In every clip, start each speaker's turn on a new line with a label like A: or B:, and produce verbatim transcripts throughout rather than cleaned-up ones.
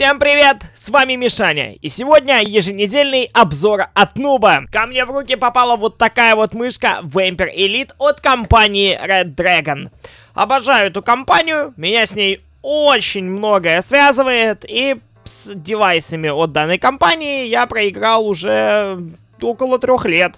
A: Всем привет, с вами Мишаня, и сегодня еженедельный обзор от Нуба. Ко мне в руки попала вот такая вот мышка Vampire Elite от компании Red Dragon. Обожаю эту компанию, меня с ней очень многое связывает, и с девайсами от данной компании я проиграл уже около трех лет.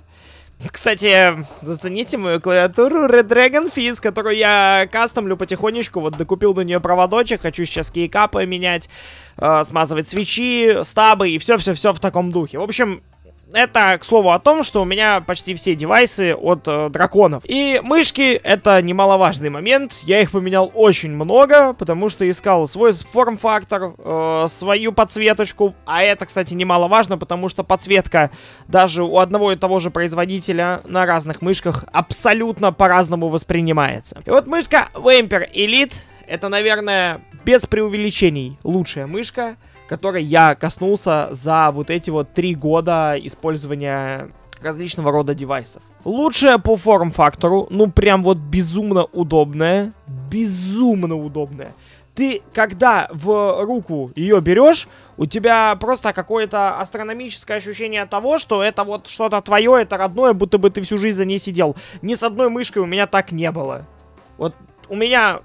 A: Кстати, зацените мою клавиатуру Red Dragon Fizz, которую я кастомлю потихонечку. Вот докупил на нее проводочек, хочу сейчас кейкапы менять, э, смазывать свечи, стабы и все-все-все в таком духе. В общем, это, к слову, о том, что у меня почти все девайсы от э, драконов. И мышки — это немаловажный момент. Я их поменял очень много, потому что искал свой форм-фактор, э, свою подсветочку. А это, кстати, немаловажно, потому что подсветка даже у одного и того же производителя на разных мышках абсолютно по-разному воспринимается. И вот мышка Vampire Elite — это, наверное, без преувеличений лучшая мышка, которой я коснулся за вот эти вот три года использования различного рода девайсов. Лучшая по форм-фактору, ну прям вот безумно удобная, безумно удобная. Ты, когда в руку ее берешь, у тебя просто какое-то астрономическое ощущение того, что это вот что-то твое, это родное, будто бы ты всю жизнь за ней сидел. Ни с одной мышкой у меня так не было. Вот у меня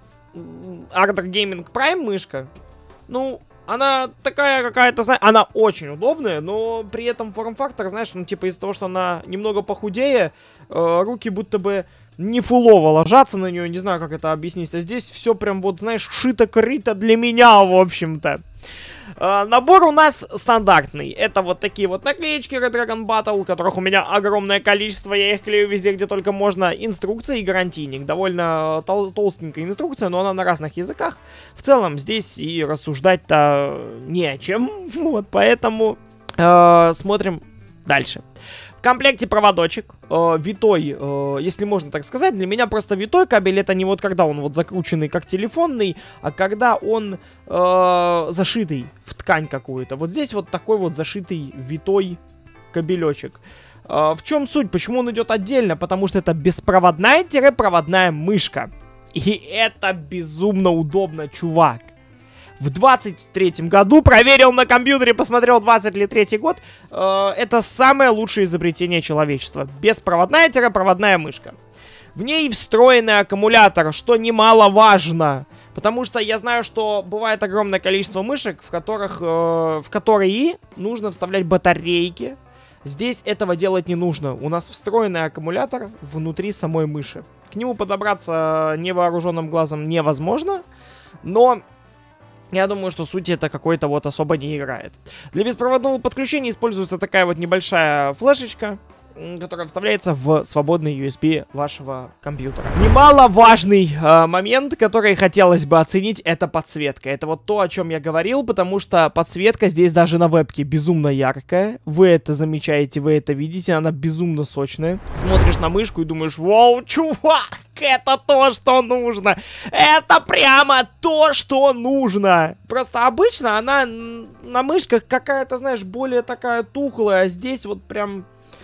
A: Ardor Gaming Prime мышка, ну... Она такая какая-то, знаешь, она очень удобная, но при этом форм-фактор, знаешь, ну типа из-за того, что она немного похудее, э, руки будто бы не фулово ложатся на нее, не знаю, как это объяснить. А здесь все прям вот, знаешь, шито-крыто для меня, в общем-то. Uh, набор у нас стандартный. Это вот такие вот наклеечки Red Dragon Battle, которых у меня огромное количество. Я их клею везде, где только можно. Инструкция и гарантийник. Довольно тол толстенькая инструкция, но она на разных языках. В целом здесь и рассуждать-то не о чем. Вот, поэтому uh, смотрим дальше. В комплекте проводочек, э, витой, э, если можно так сказать. Для меня просто витой кабель — это не вот когда он вот закрученный как телефонный, а когда он э, зашитый в ткань какую-то. Вот здесь вот такой вот зашитый витой кабелечек. Э, в чем суть? Почему он идет отдельно? Потому что это беспроводная-проводная мышка. И это безумно удобно, чувак. В двадцать третьем году проверил на компьютере, посмотрел двадцать ли третий год. Э, это самое лучшее изобретение человечества. Беспроводная-проводная мышка. В ней встроенный аккумулятор, что немаловажно. Потому что я знаю, что бывает огромное количество мышек, в которых, э, в которые нужно вставлять батарейки. Здесь этого делать не нужно. У нас встроенный аккумулятор внутри самой мыши. К нему подобраться невооруженным глазом невозможно. Но... я думаю, что сути это какой-то вот особо не играет. Для беспроводного подключения используется такая вот небольшая флешечка, которая вставляется в свободный ю эс би вашего компьютера. Немаловажный э, момент, который хотелось бы оценить, это подсветка. Это вот то, о чем я говорил, потому что подсветка здесь даже на вебке безумно яркая. Вы это замечаете, вы это видите, она безумно сочная. Смотришь на мышку и думаешь: вау, чувак, это то, что нужно. Это прямо то, что нужно. Просто обычно она на мышках какая-то, знаешь, более такая тухлая, а здесь вот прям...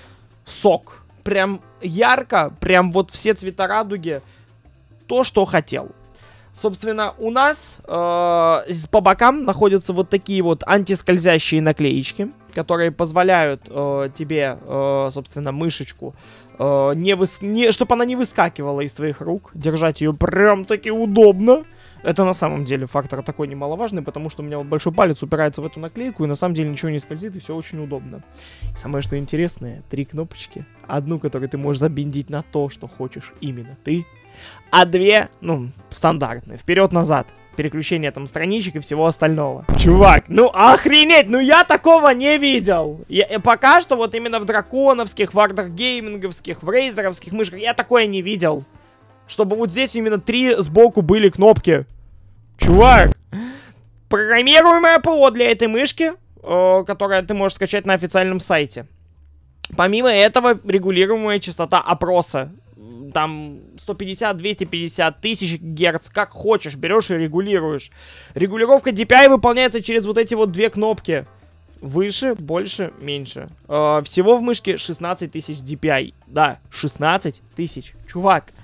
A: сок. Прям ярко, прям вот все цвета радуги. То, что хотел. Собственно, у нас э, по бокам находятся вот такие вот антискользящие наклеечки, которые позволяют э, тебе, э, собственно, мышечку, э, не выс... не... чтобы она не выскакивала из твоих рук. Держать ее прям таки удобно. Это на самом деле фактор такой немаловажный, потому что у меня вот большой палец упирается в эту наклейку, и на самом деле ничего не скользит, и все очень удобно. И самое что интересное, три кнопочки. Одну, которую ты можешь забиндить на то, что хочешь именно ты, а две, ну, стандартные, вперед-назад. Переключение там страничек и всего остального. Чувак, ну охренеть, ну я такого не видел. Я, пока что вот именно в драконовских, в Ardor Gaming'овских, в рейзеровских мышках я такое не видел. Чтобы вот здесь именно три сбоку были кнопки. Чувак, программируемое ПО для этой мышки, э, которое ты можешь скачать на официальном сайте. Помимо этого, регулируемая частота опроса. Там сто пятьдесят, двести пятьдесят, тысяч герц, как хочешь, берешь и регулируешь. Регулировка ди пи ай выполняется через вот эти вот две кнопки. Выше, больше, меньше. Э, всего в мышке шестнадцать тысяч ди пи ай. Да, шестнадцать тысяч. Чувак.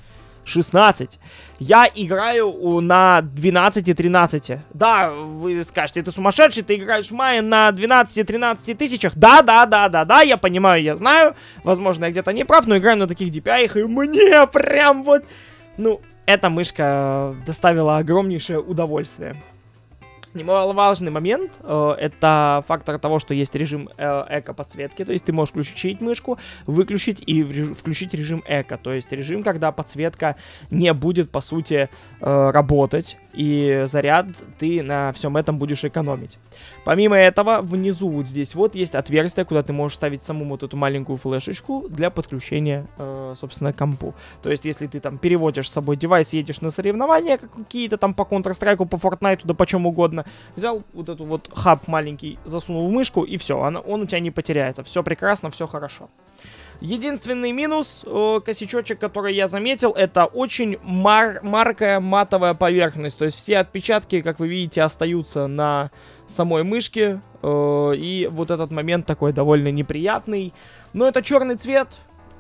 A: шестнадцать. Я играю на двенадцати-тринадцати. Да, вы скажете, ты сумасшедший, ты играешь в мае на двенадцати-тринадцати тысячах. Да, да, да, да, да, я понимаю, я знаю. Возможно, я где-то не прав, но играю на таких ди пи ай, и мне прям вот... Ну, эта мышка доставила огромнейшее удовольствие. Немаловажный момент, э, это фактор того, что есть режим э, эко-подсветки, то есть ты можешь включить мышку, выключить и реж включить режим эко, то есть режим, когда подсветка не будет, по сути, э, работать, и заряд ты на всем этом будешь экономить. Помимо этого, внизу вот здесь вот есть отверстие, куда ты можешь ставить саму вот эту маленькую флешечку для подключения, э, собственно, к компу. То есть, если ты там переводишь с собой девайс, едешь на соревнования какие-то там по Counter-Strike, по Fortnite, да по чем угодно, взял вот эту вот хаб маленький, засунул в мышку, и все, он, он у тебя не потеряется. Все прекрасно, все хорошо. Единственный минус, э, косячочек, который я заметил, это очень мар маркая матовая поверхность. То есть все отпечатки, как вы видите, остаются на самой мышке. Э, и вот этот момент такой довольно неприятный. Но это черный цвет.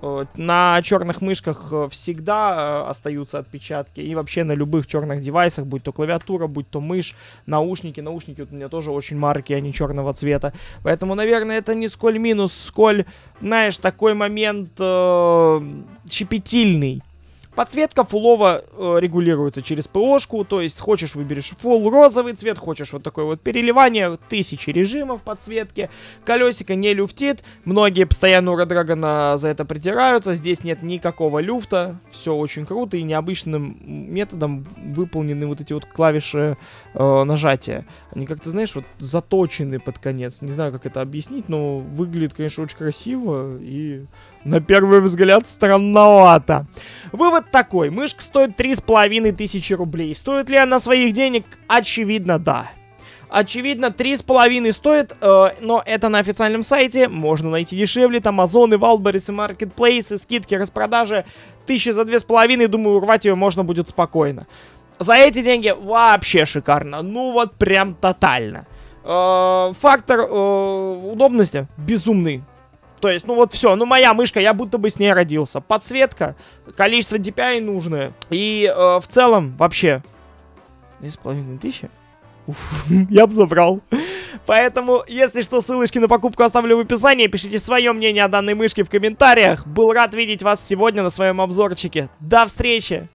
A: На черных мышках всегда остаются отпечатки. И вообще на любых черных девайсах, будь то клавиатура, будь то мышь, наушники. Наушники вот у меня тоже очень маркие, они черного цвета. Поэтому, наверное, это не сколь минус, сколь, знаешь, такой момент э, щепетильный. Подсветка фулово э, регулируется через ПОшку, то есть хочешь выберешь фул розовый цвет, хочешь вот такое вот переливание, тысячи режимов подсветки, колесико не люфтит, многие постоянно у Редрагона за это придираются, здесь нет никакого люфта, все очень круто и необычным методом выполнены вот эти вот клавиши э, нажатия, они как-то, знаешь, вот заточены под конец, не знаю, как это объяснить, но выглядит, конечно, очень красиво и... На первый взгляд странновато. Вывод такой. Мышка стоит три с половиной тысячи рублей. Стоит ли она своих денег? Очевидно, да. Очевидно, три с половиной стоит, э, но это на официальном сайте. Можно найти дешевле. Там Озоны, Валберис, Маркетплейсы, скидки, распродажи. Тысячи за две с половиной, думаю, урвать ее можно будет спокойно. За эти деньги вообще шикарно. Ну вот прям тотально. Э, фактор э, удобности безумный. То есть, ну вот все, ну моя мышка, я будто бы с ней родился. Подсветка, количество ди пи ай нужное. И э, в целом, вообще, две с половиной тысячи? Уф, я бы забрал. Поэтому, если что, ссылочки на покупку оставлю в описании. Пишите свое мнение о данной мышке в комментариях. Был рад видеть вас сегодня на своем обзорчике. До встречи!